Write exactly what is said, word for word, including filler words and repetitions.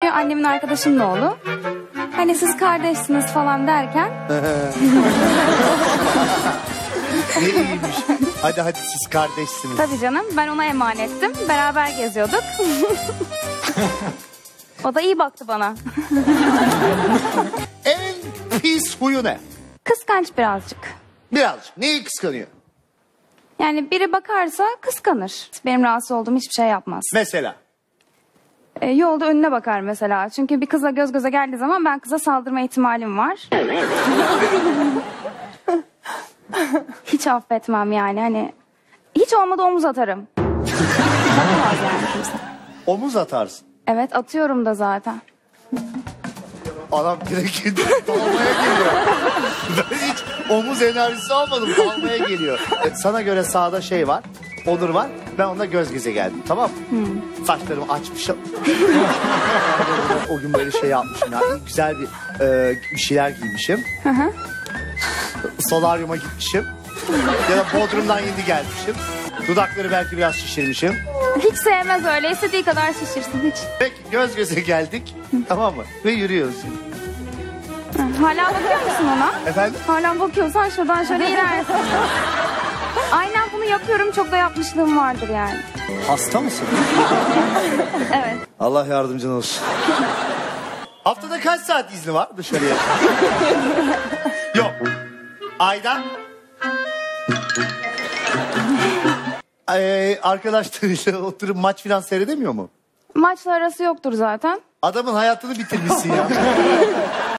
annemin arkadaşının oğlu. Hani siz kardeşsiniz falan derken. Ne iyiymiş. Hadi hadi siz kardeşsiniz. Tabii canım, ben ona emanettim. Beraber geziyorduk. O da iyi baktı bana. En pis huyu ne? Kıskanç birazcık. Birazcık. Neyi kıskanıyor? Yani biri bakarsa kıskanır. Benim rahatsız olduğum hiçbir şey yapmaz. Mesela? E, yolda önüne bakar mesela. Çünkü bir kızla göz göze geldiği zaman ben kıza saldırma ihtimalim var. Hiç affetmem yani. Hani hiç olmadı omuz atarım. Bakmaz yani kimse. Omuz atarsın. Evet, atıyorum da zaten. Adam direkt dalmaya geliyor. Ben hiç omuz enerjisi almadım. Dalmaya geliyor. E, Sana göre sağda şey var. Onur var. Ben onunla göz göze geldim. Tamam mı? Hmm. Saçlarımı açmışım. O gün böyle şey yapmışım. Yani. Güzel bir, e, bir şeyler giymişim. Hı hı. Solaryuma gitmişim. Ya da Bodrum'dan yeni gelmişim. Dudakları belki biraz şişirmişim. Hiç sevmez öyle. İstediği kadar şişirsin hiç. Peki göz göze geldik. Tamam mı? Ve yürüyoruz. Hala bakıyor musun ona? Efendim? Hala bakıyorsan şuradan şöyle inersin. Aynen bunu yapıyorum. Çok da yapmışlığım vardır yani. Hasta mısın? Evet. Allah yardımcın olsun. Haftada kaç saat izni var dışarıya? Yok. Ayda? Ee, arkadaşlarıyla oturup maç falan seyredemiyor mu? Maçla arası yoktur zaten. Adamın hayatını bitirmişsin ya.